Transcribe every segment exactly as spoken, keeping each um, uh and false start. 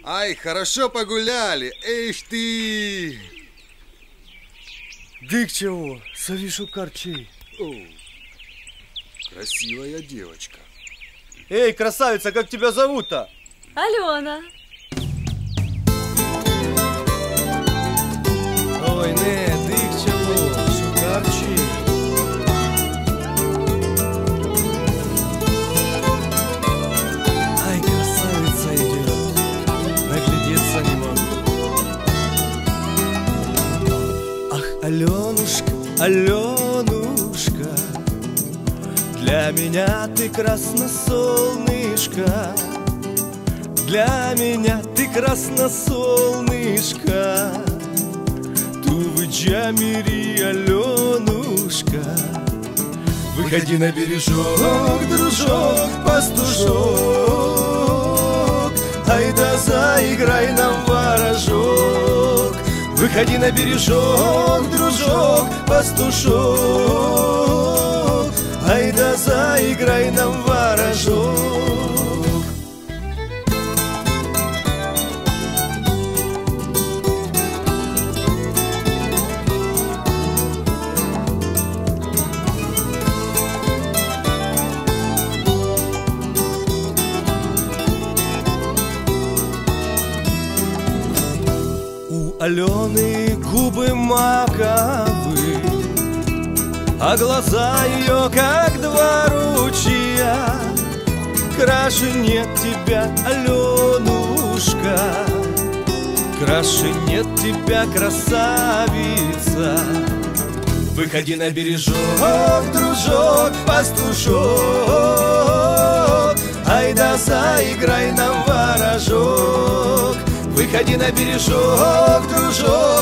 Ай, хорошо погуляли. Ишь ты! Дык чего? Савишу корчи. О, красивая девочка. Эй, красавица, как тебя зовут-то? Алена. Ой, не, дык чего? Шукарчи. Ай, красавица идет. Наглядеться не могу. Ах, Аленушка, Аленушка, для меня ты красносолнышко, для меня ты красносолнышко. Тувыча мири, Аленушка, выходи на бережок, дружок, пастушок, ай да заиграй нам ворожок. Выходи на бережок, дружок, пастушок, ай да заиграй нам ворожок. У Алены губы маковы, а глаза ее как два ручья. Краше нет тебя, Аленушка, краше нет тебя, красавица. Выходи на бережок, дружок, пастушок, ай да заиграй нам ворожок. Выходи на бережок, дружок,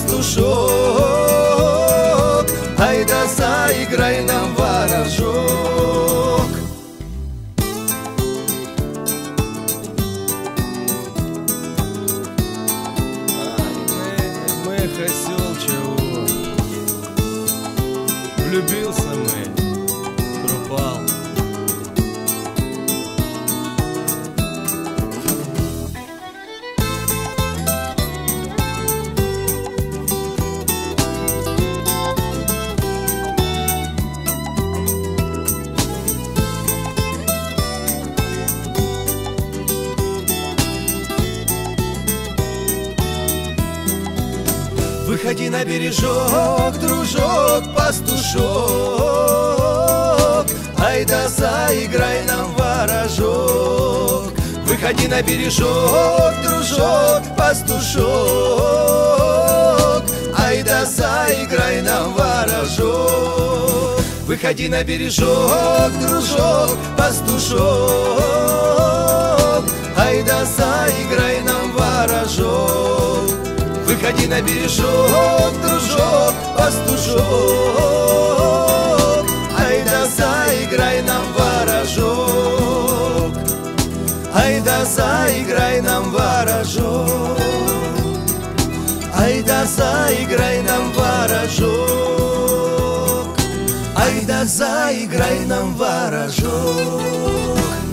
пастушок, ай да заиграй нам ворожок. Ай, мы, осел чего? Влюбился мы, пропал. Выходи на бережок, дружок, пастушок, ай да заиграй нам ворожок. Выходи на бережок, дружок, пастушок, ай да заиграй нам ворожок. Выходи на бережок, дружок, пастушок, ай да заиграй нам ворожок. Выходи на бережок, дружок, пастушок, ай да заиграй нам ворожок. Ай да заиграй нам ворожок, ай да заиграй нам ворожок, ай да заиграй нам ворожок.